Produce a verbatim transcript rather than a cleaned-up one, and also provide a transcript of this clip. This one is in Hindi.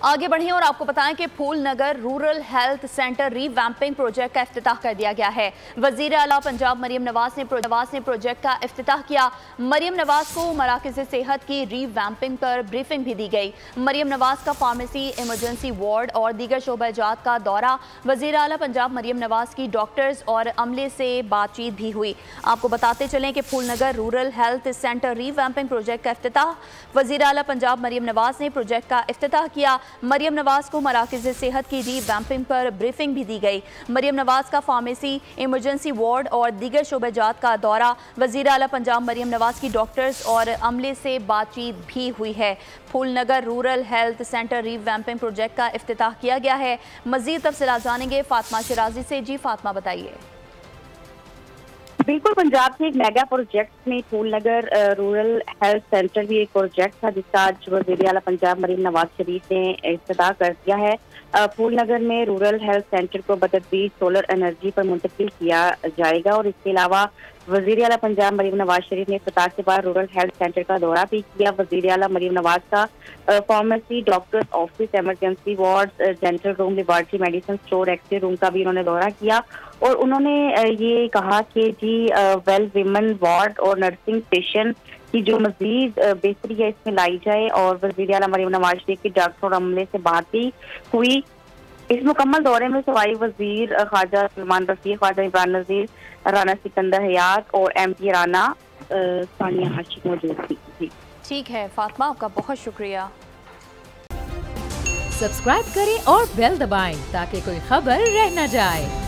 आगे बढ़ें और आपको बताएं कि Phool Nagar rural health centre revamping project का इफ्तिताह कर दिया गया है। वजीर आला पंजाब मरियम नवाज ने नवाज ने प्रोजेक्ट का इफ्तिताह किया। मरियम नवाज को मराकज़ सेहत की रीवैम्पिंग पर ब्रीफिंग भी दी गई। मरियम नवाज का फार्मेसी, इमरजेंसी वार्ड और दीगर शोबाजात का दौरा। वजीर आला पंजाब मरियम नवाज की डॉक्टर्स और अमले से बातचीत भी हुई। आपको बताते चलें कि Phool Nagar rural health centre revamping project का इफ्तिताह। वजीर आला पंजाब मरियम नवाज ने प्रोजेक्ट का इफ्तिताह किया। मरियम नवाज को मराकज़ सेहत की रीवैम्पिंग पर ब्रीफिंग भी दी गई। मरियम नवाज का फार्मेसी, इमरजेंसी वार्ड और दीगर शोबाजात का दौरा। वज़ीर आला पंजाब मरियम नवाज की डॉक्टर्स और अमले से बातचीत भी हुई है। Phool Nagar rural health centre revamping project का इफ्तिताह किया गया है। मज़ीद तफसीलात जानेंगे फातिमा शिराजी से। जी फातिमा, बताइए। बिल्कुल, पंजाब के एक मेगा प्रोजेक्ट में Phool Nagar rural health centre भी एक प्रोजेक्ट था जिसका आज वज़ीर आला पंजाब मरियम नवाज शरीफ ने इफ्तिताह कर दिया है। फूल नगर में रूरल हेल्थ सेंटर को बतदबीर सोलर एनर्जी पर मुंतकिल किया जाएगा और इसके अलावा वज़ीर आला पंजाब मरियम नवाज शरीफ ने इफ्तिताह के बाद रूरल हेल्थ सेंटर का दौरा भी किया। वज़ीर आला मरियम नवाज का pharmacy, doctors office, emergency ward, dental room, laboratory, medicine store, X ray room का भी उन्होंने दौरा किया और उन्होंने ये कहा कि जी वेल विमेन वार्ड और नर्सिंग स्टेशन की जो मजीद बेहतरी है इसमें लाई जाए। और वज़ीर आला मरियम नवाज शरीफ की डॉक्टर और अमले से बात भी हुई। इस मुकम्मल दौरे में सवाई वजीर ख्वाजा सलमान रफीक, ख्वाजा इमरान नज़ीर, राना सिकंदर हयात और एम पी राना सानिया आशिक मौजूद थी। ठीक है फातिमा, आपका बहुत शुक्रिया। सब्सक्राइब करें और बेल दबाएं ताकि कोई खबर रह न जाए।